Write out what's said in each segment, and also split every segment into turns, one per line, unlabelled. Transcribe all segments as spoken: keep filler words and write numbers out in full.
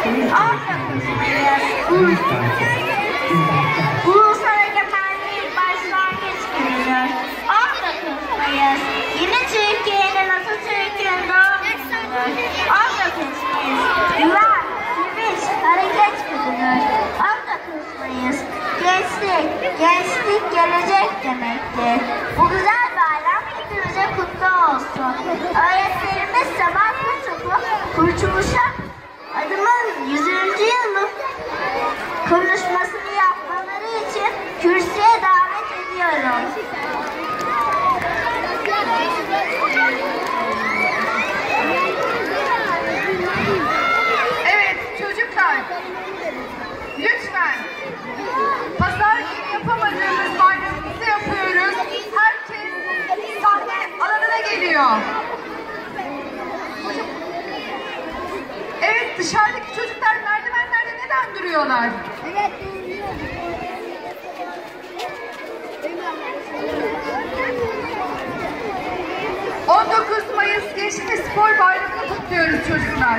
on dokuz Mayıs Ulusal Egemenlik Başlangıç Günü'dür. on dokuz Mayıs yeni Türkiye'nin Atatürk'ün doğum günüdür. on dokuz Mayıs Güven, Sevinç, Hareket Günüdür. on dokuz Mayıs gençlik, gençlik gelecek demektir. Bu güzel bayram hepimize kutlu olsun. Öğretmenimiz Sabah Kurtuluş'a Kurtuluş'a adımın yüzüncü yılı konuşmasını yapmaları için kürsüye davet ediyorum.
Evet çocuklar, lütfen pazar günü yapamadığımız bayramımızı yapıyoruz. Herkes sahne alanına geliyor. Evet, dışarıdaki çocuklar merdivenlerde neden duruyorlar?
Evet.
on dokuz Mayıs Gençlik ve Spor Bayramı'nı kutluyoruz çocuklar.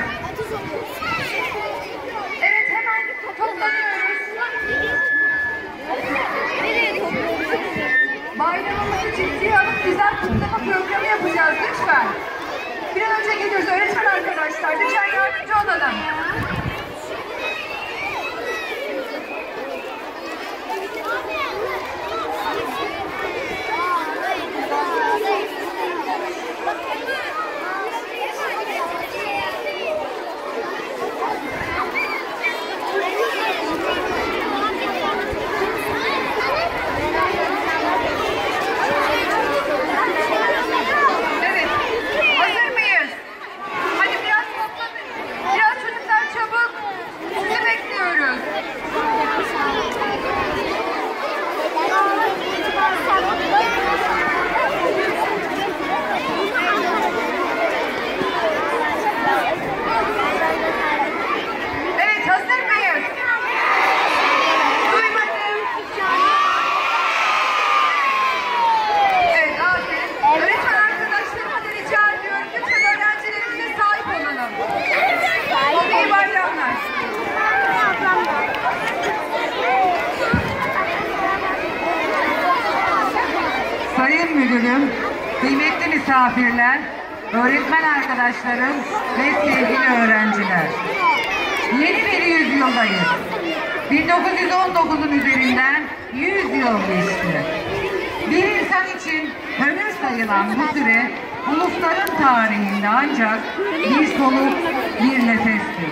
Evet, hemen toplanıyoruz. Bayramımızı ciddiye alıp güzel kutlama programı yapacağız lütfen. Bir an önce geliyoruz öğretmen arkadaşlar. Lütfen yardımcı olalım. Sayın Müdürüm, kıymetli misafirler, öğretmen arkadaşlarım ve sevgili öğrenciler. Yeni bir yüzyıldayız. bin dokuz yüz on dokuzun üzerinden yüz yıl geçti. Bir insan için ömür sayılan bu süre, ulusların tarihinde ancak bir soluk, bir nefestir.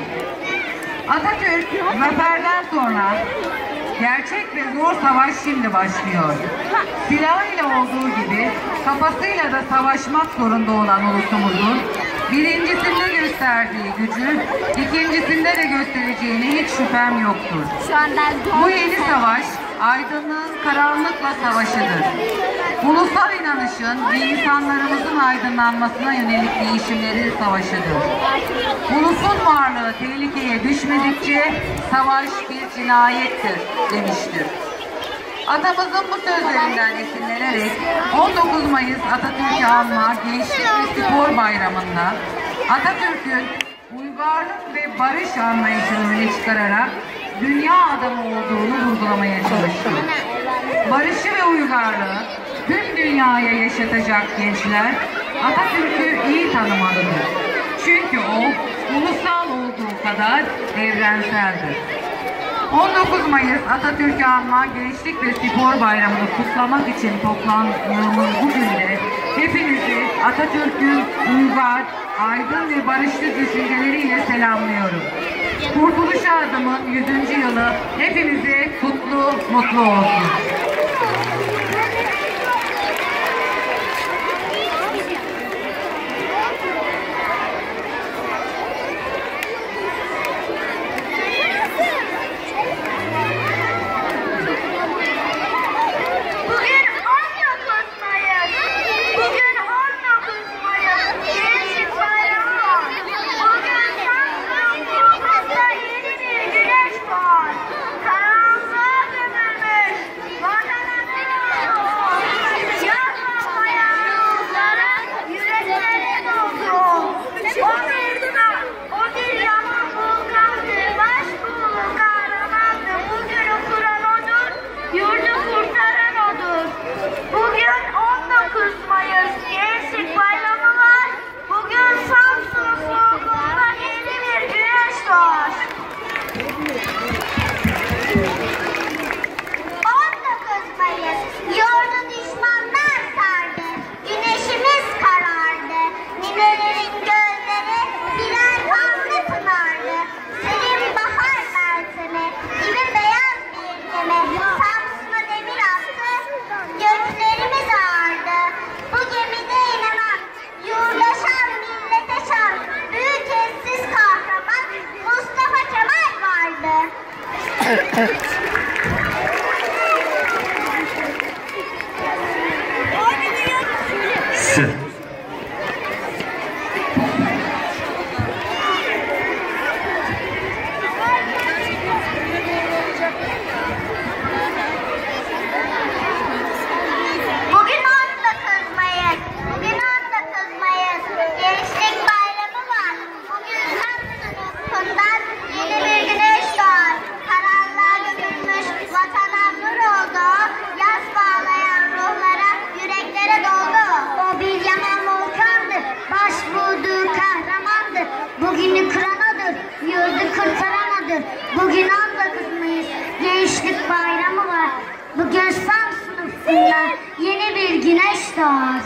Atatürk, zaferden sonra gerçek ve zor savaş şimdi başlıyor. Silahıyla olduğu gibi kafasıyla da savaşmak zorunda olan ulusumuzun birincisinde gösterdiği gücü ikincisinde de göstereceğine hiç şüphem yoktur. Bu yeni savaş aydınlığın karanlıkla savaşıdır. Ulusal inanışın ve insanlarımızın aydınlanmasına yönelik değişimlerin savaşıdır. Ulusun varlığı tehlikeye düşmedikçe savaş bir cinayettir demiştir. Atamızın bu sözlerinden esinlenerek on dokuz Mayıs Atatürk'ü anma Gençlik ve Spor Bayramı'nda Atatürk'ün uygarlık ve barış anlayışını öne çıkararak dünya adamı olduğunu vurgulamaya çalıştı. Barışı ve uygarlığı tüm dünyaya yaşatacak gençler Atatürk'ü iyi tanımalıdır. Çünkü o ulusal olduğu kadar evrenseldir. on dokuz Mayıs Atatürk'ü anma Gençlik ve Spor Bayramı'nı kutlamak için toplandığımız bu günde hepinizi Atatürk'ün uygar, aydın ve barışçı düşünceleriyle selamlıyorum. Kurtuluş Adım'ın yüzüncü yılı hepimize kutlu, mutlu olsun.
Karanlığa gömülmüş,
S.
Bugün on dokuz Mayıs. Bugün on dokuz Mayıs. Gençlik Bayramı var. Bugün İstanbul'un ufkundan yeni bir güneş doğar. Karanlığa gömülmüş vatana nur oldu. Yaz bağlayan ruhlara, yüreklere doldu. O bir yaman volkandır. Başvurduğu kahramandır. Bugünü kıranadır. Yurdu kurtaranadır. Bugün on dokuz Mayıs. Gençlik Bayramı var. Bugün Samsun ufkundan yeni bir güneş doğar.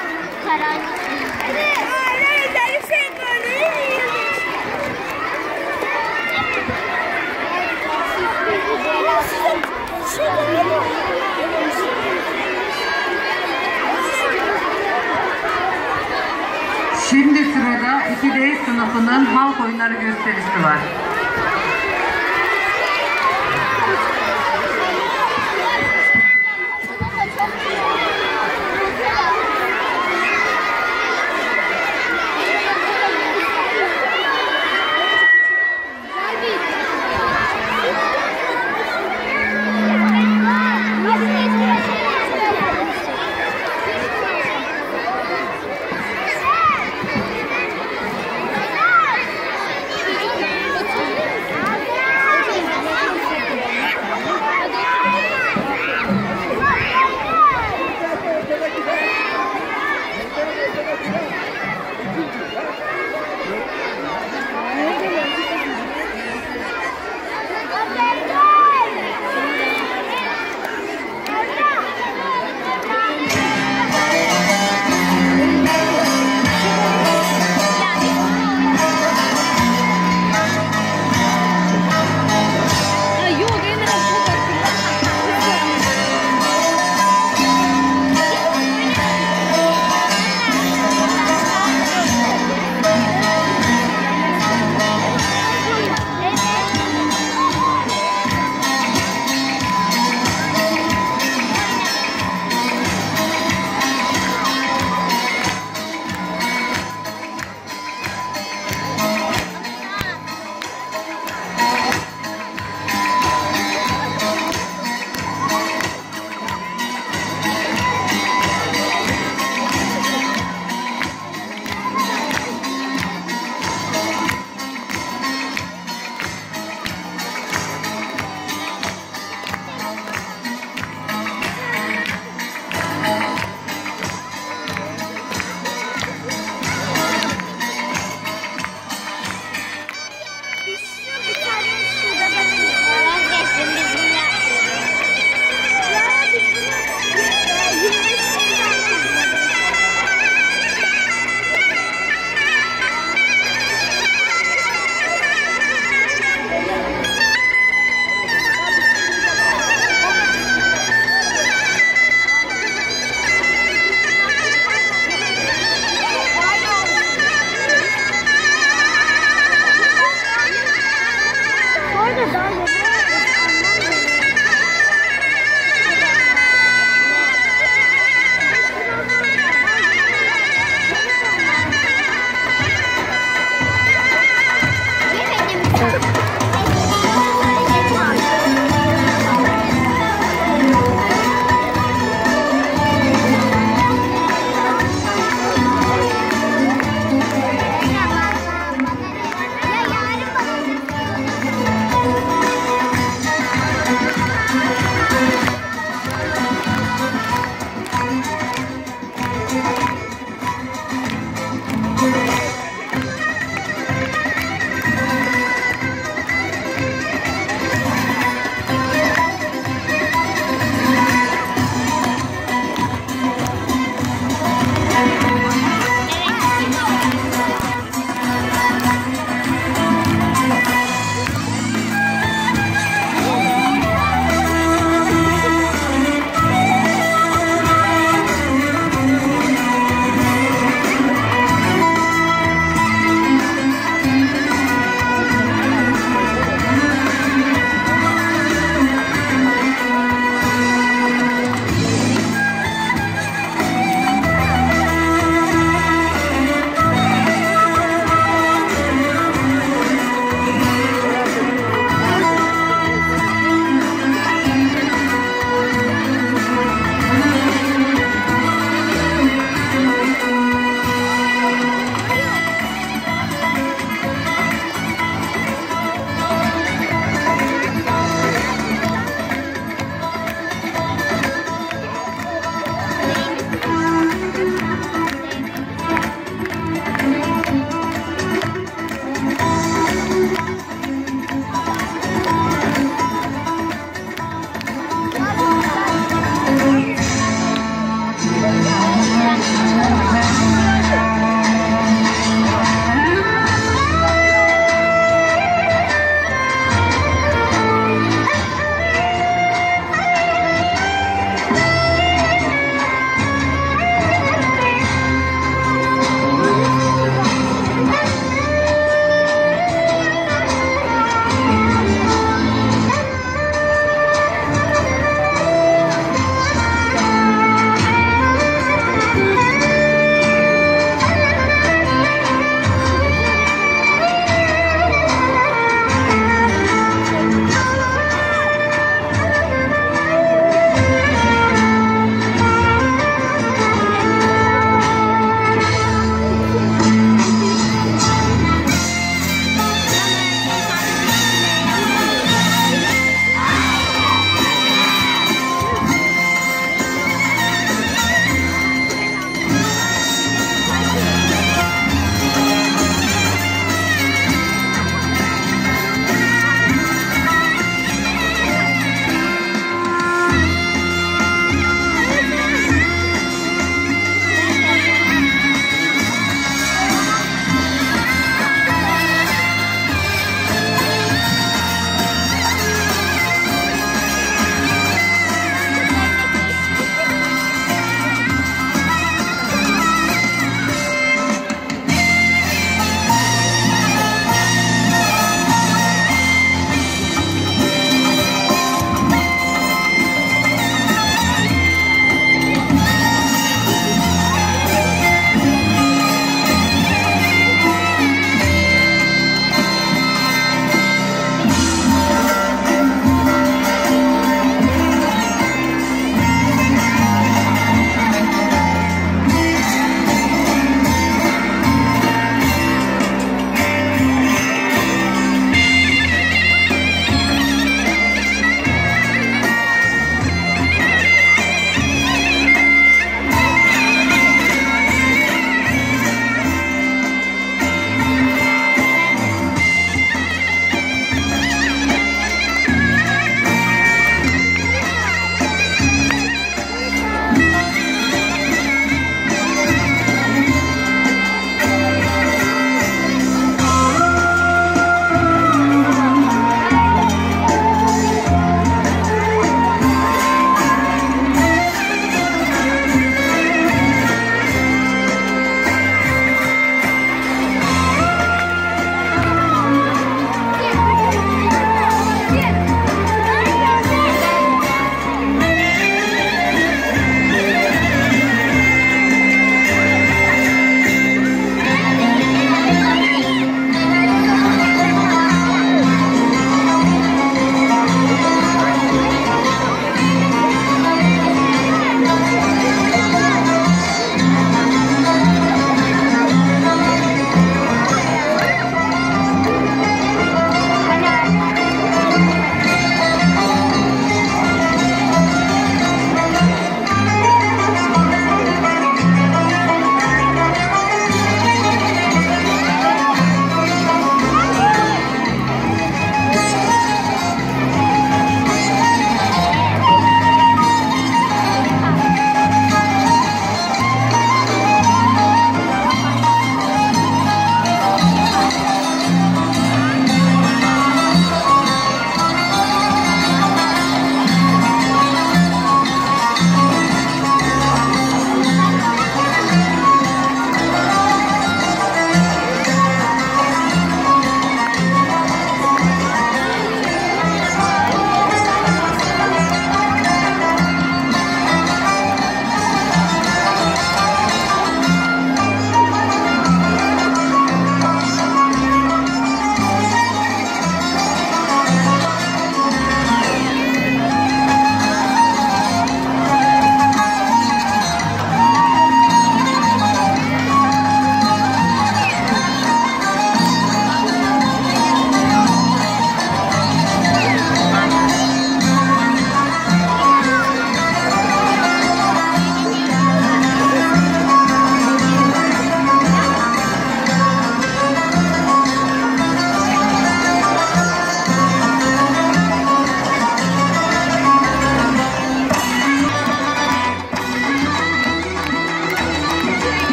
Şimdi sırada iki D sınıfının halk oyunları gösterisi var.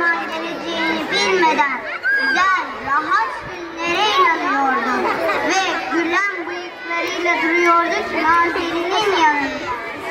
zaman geleceğini bilmeden güzel, rahat günlere inanıyordum ve gülen bıyıklarıyla duruyordu ki Nazilli'nin yanında.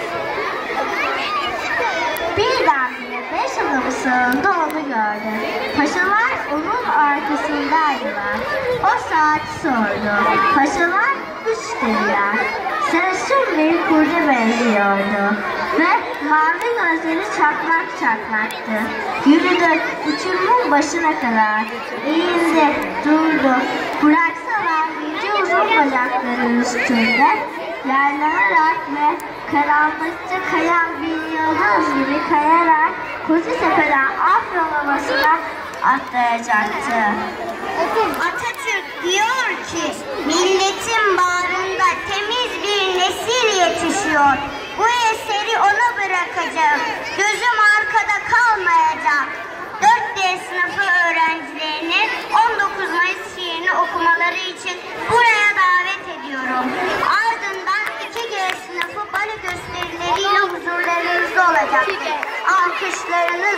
Birdenbire beş adamı sağında onu gördü. Paşalar onun arkasındaydılar. O saati sordu. Paşalar üç dediler. Sarışın bir kurda benziyordu ve mavi gözleri çatlak çatlaktı. Yürüdü uçurumun başına kadar. Eğildi, durdu. Bıraksalar yüce uzun bacakları üstünde yerlenerek ve karanlıkta kayan bir yıldız gibi kayarak Kocatepe'den Afyon Ovası'na atlayacaktı. Atatürk diyor ki milletin bağrında temiz bir nesil yetişiyor. Bu eseri ona bırakacağım. Gözüm arkada kalmayacak. dört D sınıfı öğrencilerini on dokuz Mayıs şiirini okumaları için buraya davet ediyorum. Ardından iki G sınıfı bale gösterileriyle huzurlarınızda olacak. Alkışlarınız.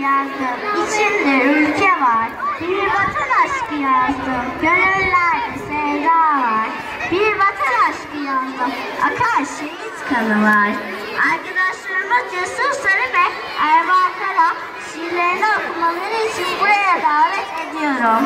yazdım, içimde ülke var. Bir vatan aşkı yazdım, gönüllerde sevda var. Bir vatan aşkı yazdım, akar şehit kanı var. Arkadaşlarımız Cesur Sarı ve Erba Kara şiirlerini okumaları için buraya davet ediyorum.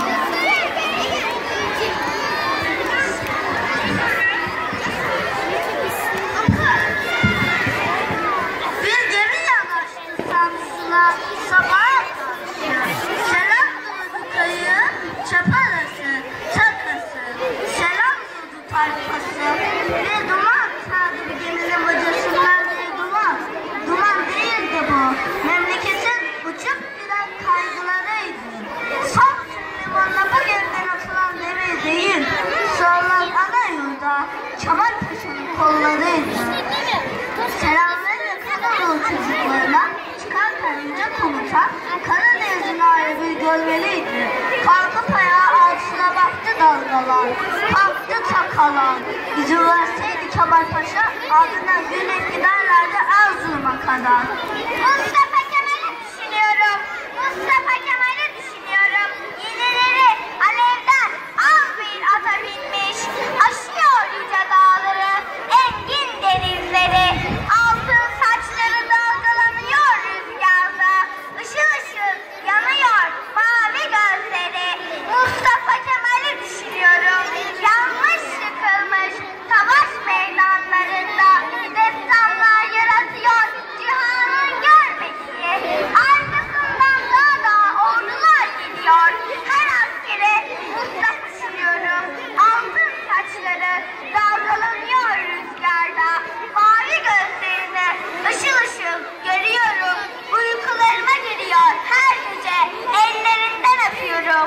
Bir gemi yanaştı Samsun'a, sabaha karşı. Selam durdu kayı, çaparası, takası. Selam durdu tayfası. Bir duman sardı bir geminin bacasından bir duman. Duman değildi bu, memleketin uçup giden kaygılarıydı. Samsun limanına bu gemiden atılan demir değil, sorulan ana yurda Kemalpaşa'nın kollarıydı. Selamları Kanadalı çocuklarına çıkan karınca komutan Karadeniz'in ayrılığı görmeliydi. Kalkıp ayağı altına baktı dalgalar, kalktı takalar. İzin verseydi Kemalpaşa ardından güney giderlerdi Erzurum'a kadar. Mustafa Kemal'i düşünüyorum, Mustafa Kemal'i düşünüyorum. Yenileri alevden az bir ata binmiş, aşıyor yüce dağları, engin denizleri. Altın saçları dalgalanıyor rüzgarda, ışıl ışıl yanıyor mavi gözleri. Mustafa Kemal'i düşünüyorum, yanmış yıkılmış savaş meydanlarında. Destanlar yaratıyor cihanın görmediği, arkasından daha da ordular gidiyor. Her askere Mustafa düşünüyorum, altın saçları dalgalanıyor rüzgarda, mavi gözlerini ışıl ışıl görüyorum. Uykularıma giriyor her gece, ellerinden öpüyorum.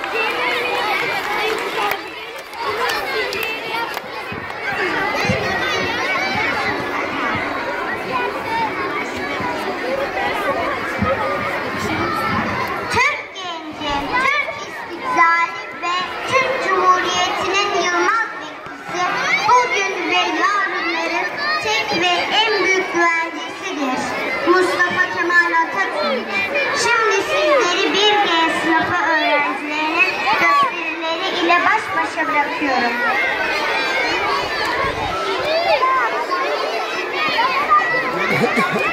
Türk genci, Türk istiklali ve Türk Cumhuriyeti'nin yılmaz bekçisi bugün ve yarınların tek ve en büyük güvencesidir. Mustafa Kemal Atatürk. Şimdi sizleri bir G sınıfı öğrencilerinin gösterileri ile baş başa bırakıyorum.